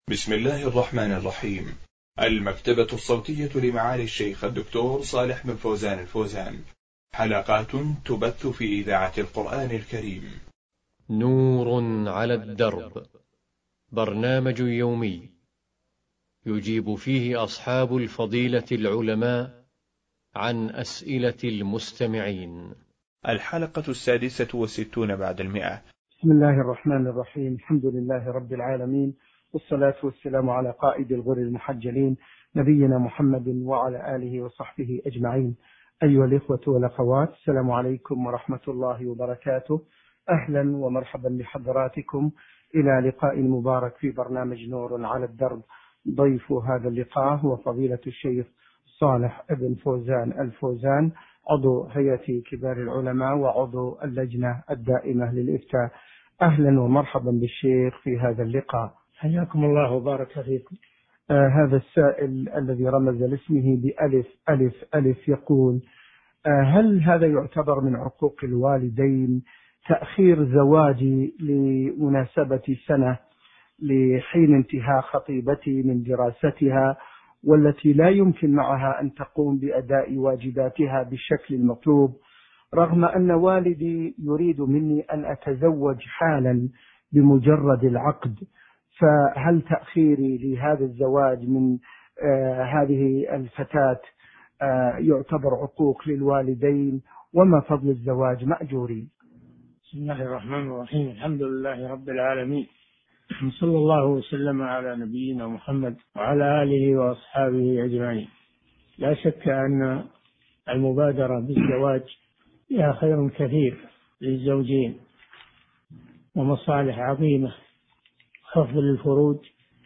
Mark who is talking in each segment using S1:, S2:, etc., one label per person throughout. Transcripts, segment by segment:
S1: بسم الله الرحمن الرحيم. المكتبة الصوتية لمعالي الشيخ الدكتور صالح بن فوزان الفوزان، حلقات تبث في إذاعة القرآن الكريم.
S2: نور على الدرب، برنامج يومي يجيب فيه أصحاب الفضيلة العلماء عن أسئلة المستمعين.
S1: الحلقة 66 بعد 100.
S3: بسم الله الرحمن الرحيم. الحمد لله رب العالمين، والصلاة والسلام على قائد الغر المحجلين نبينا محمد وعلى آله وصحبه أجمعين. أيها الإخوة والأخوات، السلام عليكم ورحمة الله وبركاته. أهلا ومرحبا بحضراتكم إلى لقاء مبارك في برنامج نور على الدرب. ضيف هذا اللقاء هو فضيلة الشيخ صالح بن فوزان الفوزان، عضو هيئة كبار العلماء وعضو اللجنة الدائمة للإفتاء. أهلا ومرحبا بالشيخ في هذا اللقاء.
S4: حياكم الله وبارك فيكم.
S3: هذا السائل الذي رمز لاسمه بألف ألف ألف يقول: هل هذا يعتبر من عقوق الوالدين تأخير زواجي لمناسبة سنة لحين انتهاء خطيبتي من دراستها، والتي لا يمكن معها أن تقوم بأداء واجباتها بالشكل المطلوب، رغم أن والدي يريد مني أن أتزوج حالا بمجرد العقد؟ فهل تأخيري لهذا الزواج من هذه الفتاة يعتبر عقوق للوالدين؟ وما فضل الزواج مأجورين؟
S4: بسم الله الرحمن الرحيم. الحمد لله رب العالمين، صلى الله وسلم على نبينا محمد وعلى آله وأصحابه أجمعين. لا شك أن المبادرة بالزواج فيها خير كثير للزوجين ومصالح عظيمة، خفض للفروج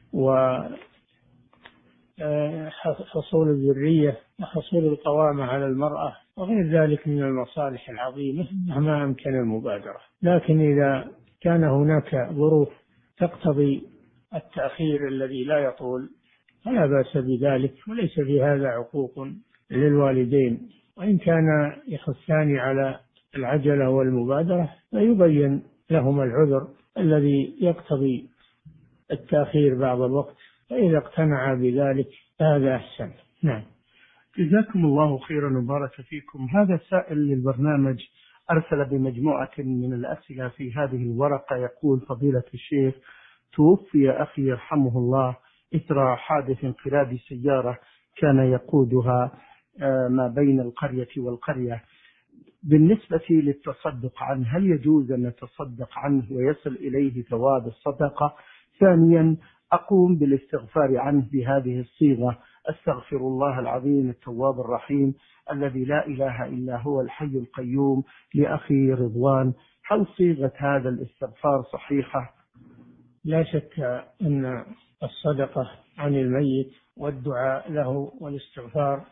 S4: وحصول الذرية وحصول القوامة على المرأة وغير ذلك من المصالح العظيمة مهما أمكن المبادرة. لكن إذا كان هناك ظروف تقتضي التأخير الذي لا يطول فلا بأس بذلك، وليس في هذا عقوق للوالدين. وإن كان يخصان على العجلة والمبادرة فيبين لهم العذر الذي يقتضي التأخير بعض الوقت، فإذا اقتنع بذلك فهذا أحسن. نعم.
S3: جزاكم الله خيرا وبارك فيكم. هذا سائل للبرنامج أرسل بمجموعة من الأسئلة في هذه الورقة. يقول: فضيلة الشيخ، توفي أخي يرحمه الله إثر حادث انقلاب سيارة كان يقودها ما بين القرية والقرية. بالنسبة للتصدق عنه، هل يجوز أن نتصدق عنه ويصل إليه ثواب الصدقة؟ ثانيا، أقوم بالاستغفار عنه بهذه الصيغة: أستغفر الله العظيم التواب الرحيم الذي لا إله إلا هو الحي القيوم لأخي رضوان. هل صيغة هذا الاستغفار صحيحة؟
S4: لا شك أن الصدقة عن الميت والدعاء له والاستغفار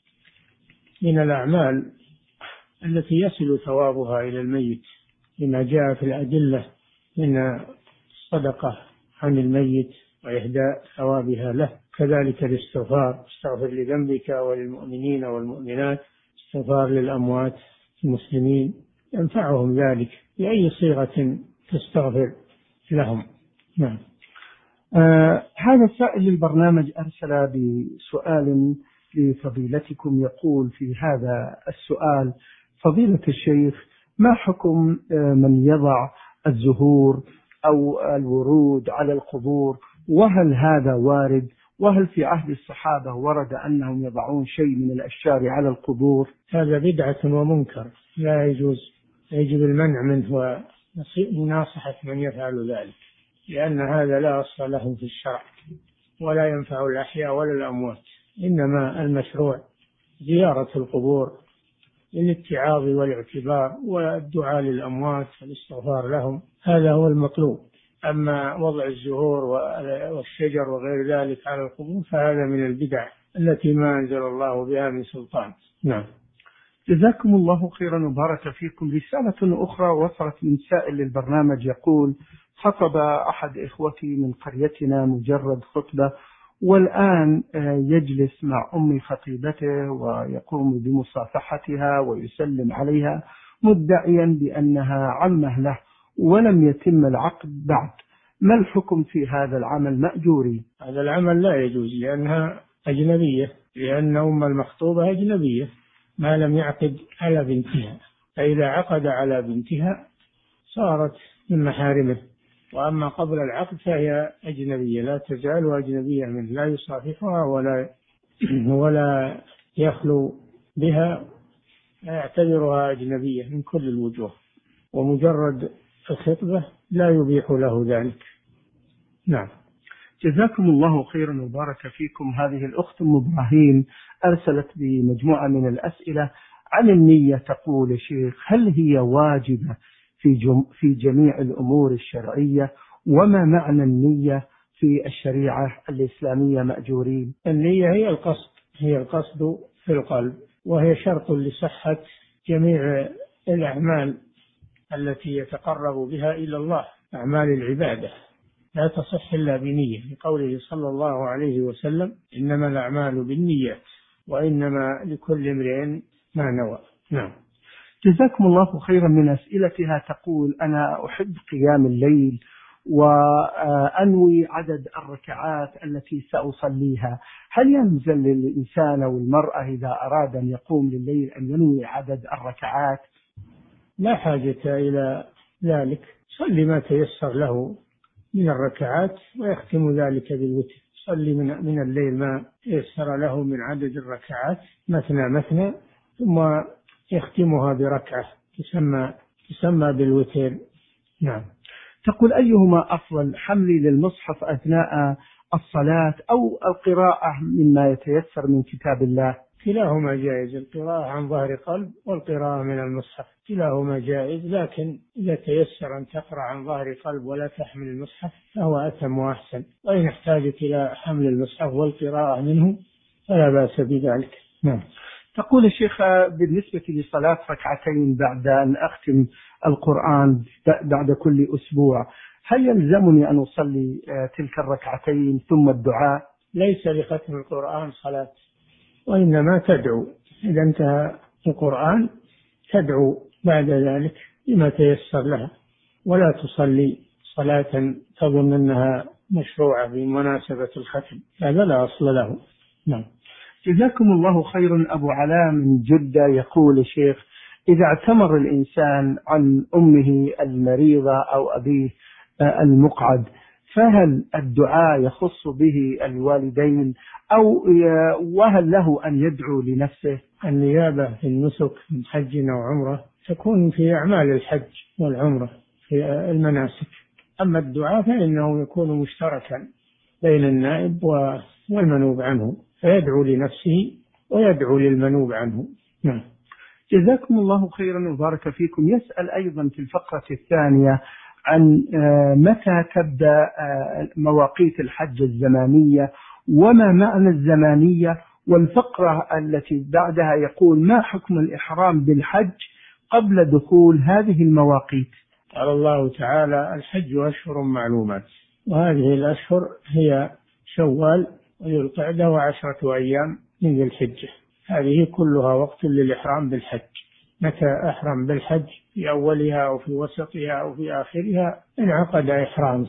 S4: من الأعمال التي يصل ثوابها إلى الميت، لما جاء في الأدلة من الصدقة عن الميت وإهداء ثوابها له. كذلك الاستغفار: استغفر لذنبك وللمؤمنين والمؤمنات، استغفار للأموات المسلمين، ينفعهم ذلك بأي صيغة تستغفر لهم. نعم.
S3: هذا السائل للبرنامج أرسل بسؤال لفضيلتكم. يقول في هذا السؤال: فضيلة الشيخ، ما حكم من يضع الزهور أو الورود على القبور؟ وهل هذا وارد؟ وهل في عهد الصحابة ورد أنهم يضعون شيء من الأشجار على القبور؟
S4: هذا بدعة ومنكر لا يجوز، يجب المنع منه ومناصحة من يفعل ذلك، لأن هذا لا أصل له في الشرع ولا ينفع الأحياء ولا الأموات. إنما المشروع زيارة القبور للاتعاظ والاعتبار والدعاء للأموات والاستغفار لهم، هذا هو المطلوب. أما وضع الزهور والشجر وغير ذلك على القبور فهذا من البدع التي ما أنزل الله بها من سلطان. نعم.
S3: جزاكم الله خيرا وبارك فيكم. رسالة أخرى وصلت من سائل للبرنامج يقول: خطب أحد إخوتي من قريتنا مجرد خطبة، والآن يجلس مع أم خطيبته ويقوم بمصافحتها ويسلم عليها مدعيا بأنها عمه له، ولم يتم العقد بعد. ما الحكم في هذا العمل مأجورين؟
S4: هذا العمل لا يجوز لأنها أجنبية، لأن أم المخطوبة أجنبية ما لم يعقد على بنتها، فإذا عقد على بنتها صارت من محارمه، وأما قبل العقد فهي أجنبية لا تزال أجنبية منه، لا يصافحها ولا يخلو بها، يعتبرها أجنبية من كل الوجوه، ومجرد الخطبة لا يبيح له ذلك. نعم.
S3: جزاكم الله خيرا وبارك فيكم. هذه الأخت أم إبراهيم أرسلت بمجموعة من الأسئلة عن النية، تقول: يا شيخ، هل هي واجبة في جميع الأمور الشرعية؟ وما معنى النية في الشريعة الإسلامية مأجورين؟
S4: النية هي القصد في القلب، وهي شرط لصحة جميع الأعمال التي يتقرب بها إلى الله، أعمال العبادة لا تصح إلا بنية، لقوله صلى الله عليه وسلم: إنما الأعمال بالنيات وإنما لكل امرئ ما نوى. نعم.
S3: جزاكم الله خيرا. من أسئلتها تقول: أنا أحب قيام الليل وأنوي عدد الركعات التي سأصليها، هل ينزل للإنسان أو المرأة إذا أراد أن يقوم لليل أن ينوي عدد الركعات؟
S4: لا حاجة إلى ذلك، صلي ما تيسر له من الركعات ويختم ذلك بالوتر، صلي من الليل ما تيسر له من عدد الركعات مثنى مثنى، ثم يختمها بركعة تسمى بالوتر. نعم.
S3: تقول: أيهما أفضل، حملي للمصحف أثناء الصلاة أو القراءة مما يتيسر من كتاب الله؟
S4: كلاهما جائز، القراءة عن ظهر قلب والقراءة من المصحف كلاهما جائز، لكن إذا تيسر أن تقرأ عن ظهر قلب ولا تحمل المصحف فهو أتم وأحسن، وإن احتاجت إلى حمل المصحف والقراءة منه فلا بأس بذلك. نعم.
S3: تقول: الشيخ، بالنسبة لصلاة ركعتين بعد أن أختم القرآن بعد كل أسبوع، هل يلزمني أن أصلي تلك الركعتين ثم الدعاء؟
S4: ليس لختم القرآن صلاة، وإنما تدعو إذا انتهى القرآن، تدعو بعد ذلك بما تيسر لها، ولا تصلي صلاة تظن أنها مشروعة بمناسبة الختم، هذا لا أصل له. نعم.
S3: جزاكم الله خيرا. أبو علاء من جدة يقول: شيخ، إذا اعتمر الإنسان عن أمه المريضة أو أبيه المقعد، فهل الدعاء يخص به الوالدين وهل له أن يدعو لنفسه؟
S4: النيابة في النسك من حج أو عمرة تكون في أعمال الحج والعمرة في المناسك، أما الدعاء فإنه يكون مشتركا بين النائب والمنوب عنه، فيدعو لنفسه ويدعو للمنوب عنه. نعم.
S3: جزاكم الله خيرا وبارك فيكم. يسأل أيضا في الفقرة الثانية عن متى تبدأ مواقيت الحج الزمانية وما معنى الزمانية، والفقرة التي بعدها يقول: ما حكم الإحرام بالحج قبل دخول هذه المواقيت؟
S4: قال الله تعالى: الحج أشهر معلومات، وهذه الأشهر هي شوال وذو القعدة و10 أيام من ذي الحجة، هذه كلها وقت للإحرام بالحج. متى أحرم بالحج؟ في أولها أو في وسطها أو في آخرها انعقد إحرامه،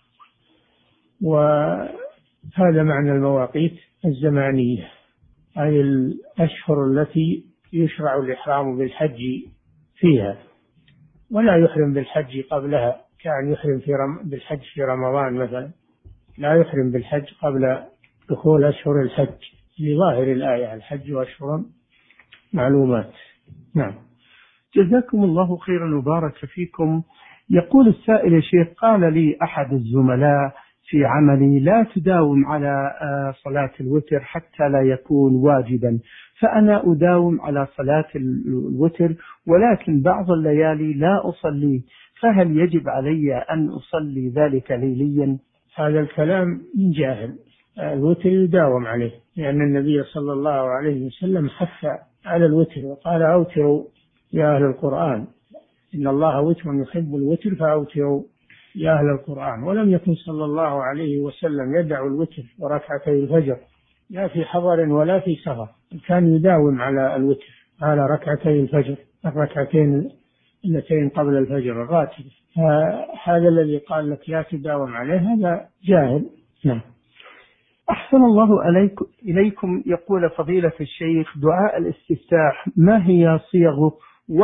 S4: وهذا معنى المواقيت الزمانية، أي الأشهر التي يشرع الإحرام بالحج فيها، ولا يحرم بالحج قبلها، كان يحرم بالحج في رمضان مثلا، لا يحرم بالحج قبل دخول أشهر الحج لظاهر الآية: الحج أشهر معلومات. نعم.
S3: جزاكم الله خيرا وبارك فيكم. يقول السائل: يا شيخ، قال لي أحد الزملاء في عملي: لا تداوم على صلاة الوتر حتى لا يكون واجبا، فأنا أداوم على صلاة الوتر ولكن بعض الليالي لا أصلي، فهل يجب علي أن أصلي ذلك ليليا؟
S4: هذا الكلام من جاهل، الوتر يداوم عليه، لأن النبي صلى الله عليه وسلم حث على الوتر وقال: أوتروا يا أهل القرآن، إن الله وتر يحب الوتر فأوتروا يا أهل القرآن. ولم يكن صلى الله عليه وسلم يدع الوتر وركعتي الفجر لا في حضر ولا في سفر، كان يداوم على الوتر، على ركعتي الفجر الركعتين 2 قبل الفجر الراتبة. هذا الذي قال لك لا تداوم عليه هذا جاهل. نعم.
S3: أحسن الله إليكم. يقول فضيلة الشيخ دعاء الاستفتاح ما هي صيغه،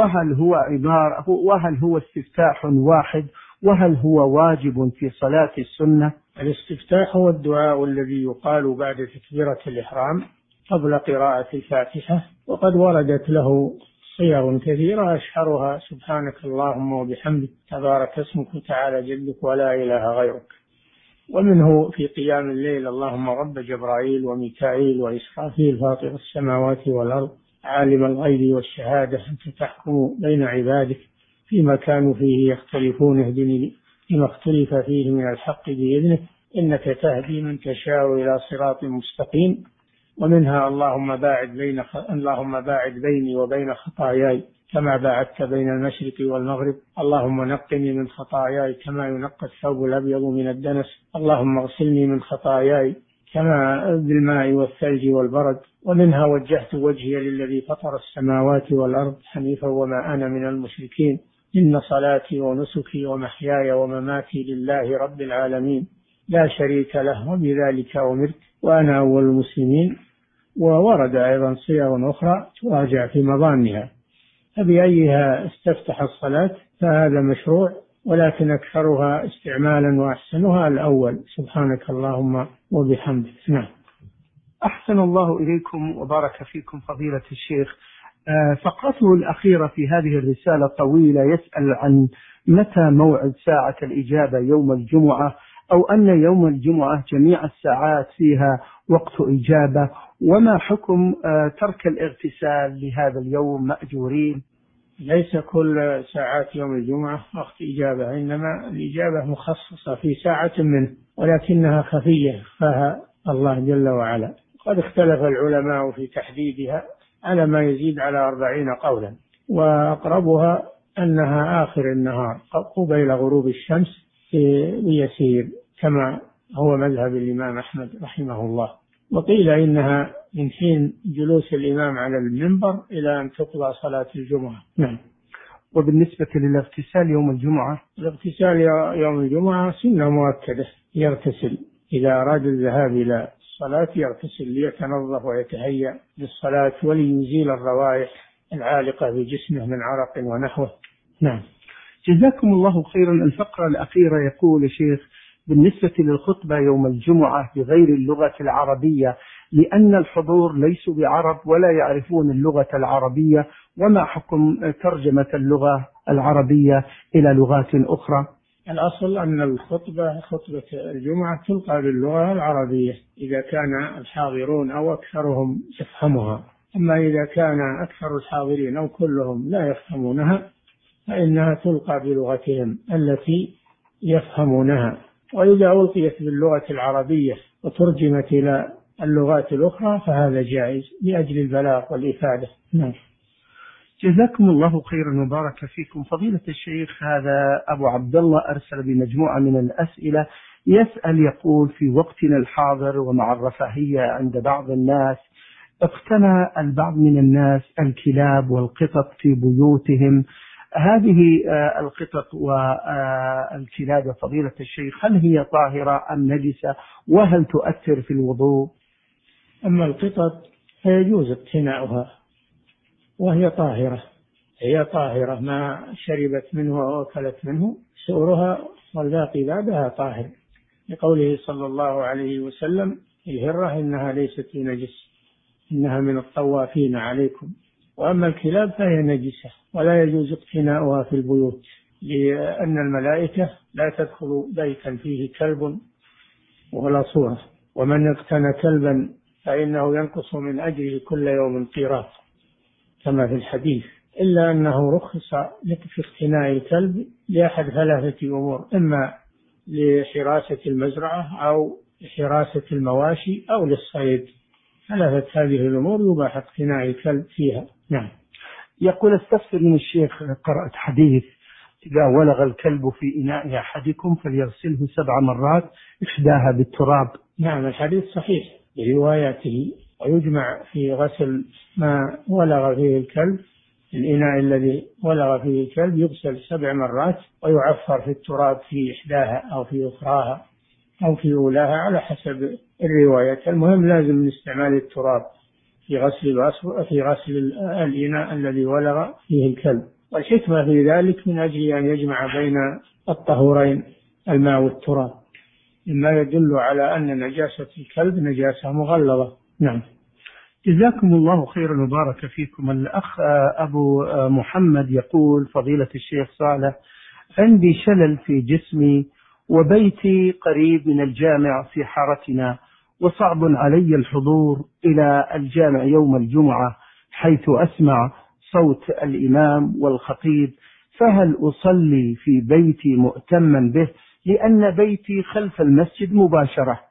S3: وهل هو استفتاح واحد، وهل هو واجب في صلاة السنة؟
S4: الاستفتاح هو الدعاء الذي يقال بعد تكبيرة الإحرام قبل قراءة الفاتحة، وقد وردت له صيغ كثيرة أشهرها سبحانك اللهم وبحمدك تبارك اسمك وتعالى جدك ولا إله غيرك. ومنه في قيام الليل اللهم رب جبرائيل وميكائيل وإسرافيل فاطر السماوات والأرض عالم الغيب والشهادة أنت تحكم بين عبادك فيما كانوا فيه يختلفون اهدني لما اختلف فيه من الحق بإذنك إنك تهدي من تشاء إلى صراط مستقيم. ومنها اللهم باعد بيني وبين خطاياي كما باعدت بين المشرق والمغرب، اللهم نقني من خطاياي كما ينقى الثوب الأبيض من الدنس، اللهم اغسلني من خطاياي كما بالماء والثلج والبرد. ومنها وجهت وجهي للذي فطر السماوات والأرض حنيفا وما أنا من المشركين، إن صلاتي ونسكي ومحياي ومماتي لله رب العالمين لا شريك له وبذلك أمرت وأنا أول المسلمين. وورد أيضا صيغ أخرى تراجع في مضامنها، فبأيها استفتح الصلاة فهذا مشروع، ولكن أكثرها استعمالا وأحسنها الأول سبحانك اللهم وبحمدك. نعم.
S3: أحسن الله إليكم وبارك فيكم فضيلة الشيخ. فقرته الأخيرة في هذه الرسالة طويلة، يسأل عن متى موعد ساعة الإجابة يوم الجمعة، أو أن يوم الجمعة جميع الساعات فيها وقت إجابة، وما حكم ترك الاغتسال لهذا اليوم مأجورين؟
S4: ليس كل ساعات يوم الجمعة وقت إجابة، إنما الإجابة مخصصة في ساعة منه ولكنها خفية خفاها الله جل وعلا. قد اختلف العلماء في تحديدها على ما يزيد على 40 قولا، وأقربها أنها آخر النهار قبيل غروب الشمس بيسير كما هو مذهب الإمام أحمد رحمه الله. وقيل إنها من حين جلوس الإمام على المنبر إلى أن تقضى صلاة الجمعة. نعم.
S3: وبالنسبة للاغتسال يوم الجمعة؟
S4: الاغتسال يوم الجمعة سنة مؤكدة، يغتسل إذا أراد الذهاب إلى الصلاة يغتسل ليتنظف ويتهيأ للصلاة وليزيل الروائح العالقة بجسمه من عرق ونحوه. نعم.
S3: جزاكم الله خيرا. الفقرة الأخيرة يقول شيخ بالنسبة للخطبة يوم الجمعة بغير اللغة العربية، لأن الحضور ليسوا بعرب ولا يعرفون اللغة العربية، وما حكم ترجمة اللغة العربية إلى لغات أخرى؟
S4: الأصل أن خطبة الجمعة تلقى باللغة العربية إذا كان الحاضرون أو أكثرهم يفهمها، أما إذا كان أكثر الحاضرين أو كلهم لا يفهمونها فإنها تلقى بلغتهم التي يفهمونها. وإذا ألقيت باللغة العربية وترجمت إلى اللغات الأخرى فهذا جائز لأجل البلاغ والإفادة. نعم.
S3: جزاكم الله خيرا وبارك فيكم فضيلة الشيخ. هذا أبو عبد الله أرسل بمجموعة من الأسئلة، يسأل يقول في وقتنا الحاضر ومع الرفاهية عند بعض الناس اقتنى البعض من الناس الكلاب والقطط في بيوتهم، هذه القطط والكلاب فضيلة الشيخ هل هي طاهرة أم نجسة، وهل تؤثر في الوضوء؟
S4: أما القطط فيجوز اقتناؤها وهي طاهرة، هي طاهرة ما شربت منه وأكلت منه سؤرها والباقي بعدها طاهر، لقوله صلى الله عليه وسلم الهرة إنها ليست نجس إنها من الطوافين عليكم. وأما الكلاب فهي نجسة ولا يجوز اقتناؤها في البيوت، لأن الملائكة لا تدخل بيتا فيه كلب ولا صورة، ومن اقتنى كلبا فإنه ينقص من أجره كل يوم قيراط كما في الحديث، إلا أنه رخص لك في اقتناء الكلب لأحد 3 أمور، إما لحراسة المزرعة أو لحراسة المواشي أو للصيد، 3 هذه الأمور يباح اقتناء الكلب فيها. نعم.
S3: يقول استفسر من الشيخ، قرأت حديث إذا ولغ الكلب في إناء أحدكم فليغسله 7 مرات إحداها بالتراب.
S4: نعم الحديث صحيح برواياته، ويجمع في غسل ما ولغ فيه الكلب الإناء الذي ولغ فيه الكلب يغسل 7 مرات ويعفر في التراب في إحداها أو في أخراها أو في أولاها على حسب الرواية. المهم لازم من استعمال التراب في غسل الإناء الذي ولغ فيه الكلب. والحكمة في ذلك من أجل أن يجمع بين الطهورين الماء والتراب، مما يدل على أن نجاسة الكلب نجاسة مغلظة. نعم.
S3: جزاكم الله خيرا وبارك فيكم. الأخ أبو محمد يقول: فضيلة الشيخ صالح، عندي شلل في جسمي وبيتي قريب من الجامع في حارتنا، وصعب علي الحضور إلى الجامع يوم الجمعة حيث أسمع صوت الإمام والخطيب، فهل أصلي في بيتي مؤتما به لأن بيتي خلف المسجد مباشرة؟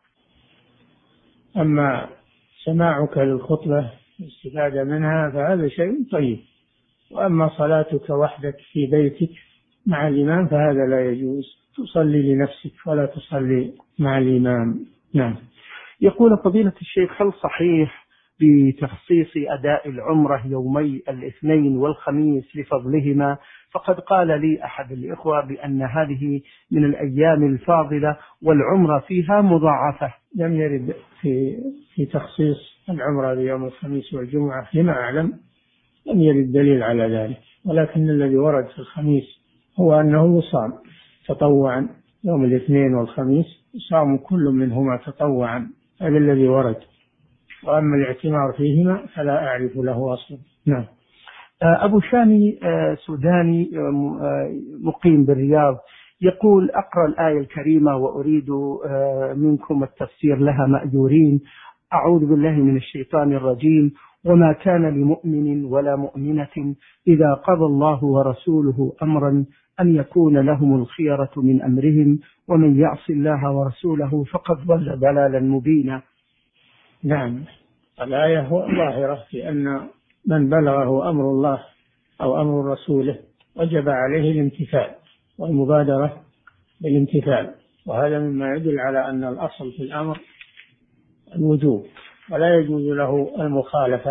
S4: أما سماعك للخطبة والاستفادة منها فهذا شيء طيب، وأما صلاتك وحدك في بيتك مع الإمام فهذا لا يجوز، تصلي لنفسك ولا تصلي مع الإمام. نعم.
S3: يقول: فضيلة الشيخ، هل صحيح بتخصيص أداء العمرة يومي الاثنين والخميس لفضلهما؟ فقد قال لي أحد الإخوة بأن هذه من الأيام الفاضلة والعمرة فيها مضاعفة.
S4: لم يرد في تخصيص العمرة ليوم الخميس والجمعة فيما أعلم، لم يرد دليل على ذلك، ولكن الذي ورد في الخميس هو أنه يصام تطوعا يوم الاثنين والخميس، يصام كل منهما تطوعا، هذا الذي ورد. وأما الاعتمار فيهما فلا أعرف له أصلا. نعم.
S3: أبو شامي سوداني مقيم بالرياض يقول: أقرأ الآية الكريمة وأريد منكم التفسير لها مأجورين. أعوذ بالله من الشيطان الرجيم: وما كان لمؤمن ولا مؤمنة إذا قضى الله ورسوله أمرا أن يكون لهم الخيرة من أمرهم ومن يعص الله ورسوله فقد ضل ضلالا مبينا.
S4: نعم، الآية ظاهرة في أن من بلغه أمر الله أو أمر رسوله وجب عليه الامتثال والمبادرة بالامتثال، وهذا مما يدل على أن الأصل في الأمر الوجوب ولا يجوز له المخالفة،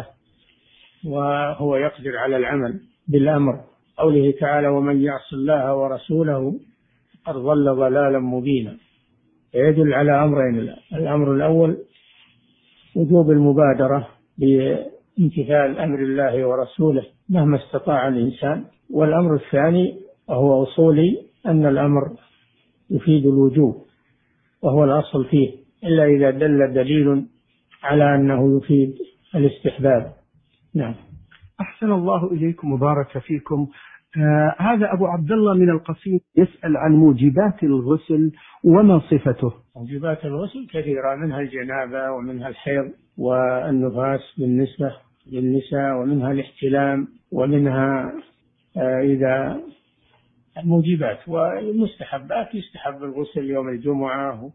S4: وهو يقدر على العمل بالأمر. قوله تعالى: ومن يعص الله ورسوله قد ضل ضلالا مبينا، يدل على أمرين: الأمر الأول وجوب المبادرة بامتثال أمر الله ورسوله مهما استطاع الإنسان، والأمر الثاني وهو أصولي أن الأمر يفيد الوجوب وهو الأصل فيه، إلا إذا دل دليل على أنه يفيد الاستحباب. نعم.
S3: أحسن الله إليكم وبارك فيكم. هذا أبو عبد الله من القصيم يسأل عن موجبات الغسل وما صفته.
S4: موجبات الغسل كثيرة، منها الجنابة ومنها الحيض والنفاس بالنسبة للنساء، ومنها الاحتلام، ومنها إذا الموجبات. والمستحبات يستحب الغسل يوم الجمعة،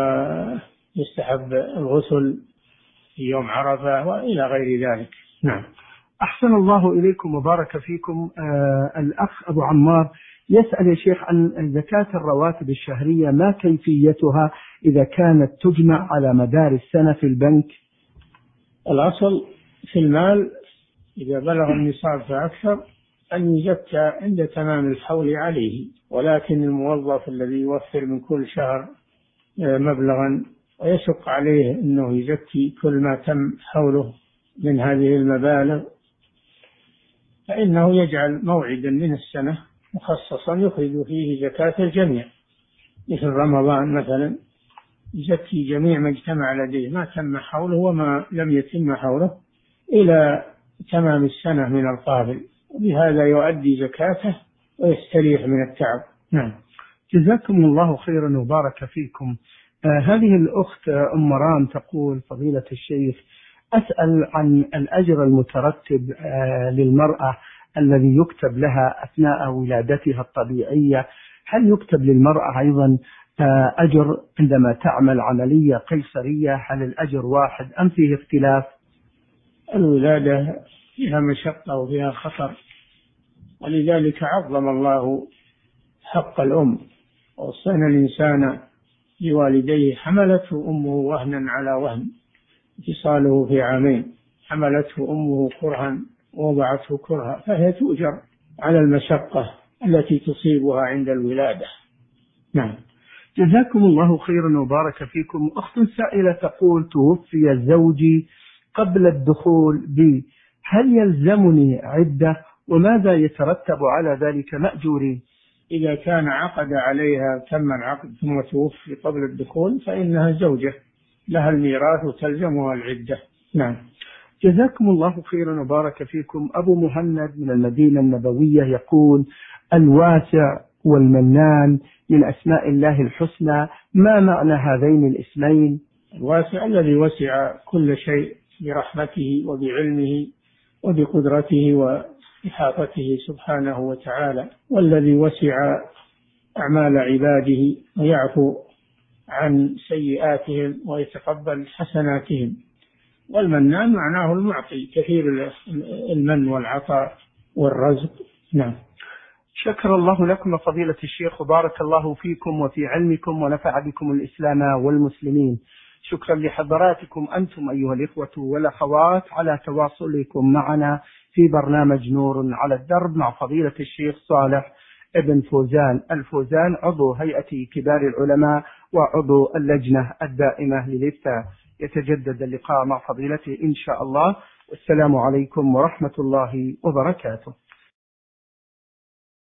S4: ويستحب الغسل في يوم عرفة، وإلى غير ذلك. نعم.
S3: أحسن الله إليكم وبارك فيكم. الأخ أبو عمار يسأل يا شيخ عن زكاة الرواتب الشهرية، ما كيفيتها إذا كانت تجمع على مدار السنة في البنك؟
S4: الأصل في المال إذا بلغ النصاب فأكثر أن يزكى عند تمام الحول عليه، ولكن الموظف الذي يوفر من كل شهر مبلغا ويشق عليه أنه يزكي كل ما تم حوله من هذه المبالغ، فإنه يجعل موعدا من السنة مخصصا يخرج فيه زكاة الجميع، مثل رمضان مثلا يزكي جميع ما اجتمع لديه ما تم حوله وما لم يتم حوله إلى تمام السنة من القابل، وبهذا يؤدي زكاته ويستريح من التعب. نعم.
S3: جزاكم الله خيرا وبارك فيكم. هذه الأخت أم رام تقول: فضيلة الشيخ، أسأل عن الأجر المترتب للمرأة الذي يكتب لها أثناء ولادتها الطبيعية، هل يكتب للمرأة أيضا أجر عندما تعمل عملية قيصرية؟ هل الأجر واحد أم فيه اختلاف؟
S4: الولادة فيها مشقة وفيها خطر، ولذلك عظم الله حق الأم، ووصينا الإنسان بوالديه: حملته أمه وهنا على وهن فصاله في عامين، حملته أمه كرها ووضعته كرها فهي تؤجر على المشقة التي تصيبها عند الولادة. نعم.
S3: جزاكم الله خيرا وبارك فيكم. أخت سائلة تقول: توفي زوجي قبل الدخول بي، هل يلزمني عدة؟ وماذا يترتب على ذلك مأجوري؟
S4: إذا كان عقد عليها تم العقد ثم توفي قبل الدخول فإنها زوجة، لها الميراث وتلزمها العدة. نعم.
S3: جزاكم الله خيرا وبارك فيكم. أبو مهند من المدينة النبوية يقول: الواسع والمنان من أسماء الله الحسنى، ما معنى هذين الاسمين؟
S4: الواسع الذي وسع كل شيء برحمته وبعلمه وبقدرته وإحاطته سبحانه وتعالى، والذي وسع أعمال عباده ويعفو عن سيئاتهم ويتقبل حسناتهم. والمنان معناه المعطي كثير المن والعطاء والرزق. نعم.
S3: شكر الله لكم فضيلة الشيخ وبارك الله فيكم وفي علمكم ونفع بكم الإسلام والمسلمين. شكرا لحضراتكم أنتم أيها الإخوة والأخوات على تواصلكم معنا في برنامج نور على الدرب مع فضيلة الشيخ صالح ابن فوزان الفوزان، عضو هيئة كبار العلماء وعضو اللجنة الدائمة للإفتاء. يتجدد اللقاء مع فضيلته إن شاء الله، والسلام عليكم ورحمة الله وبركاته.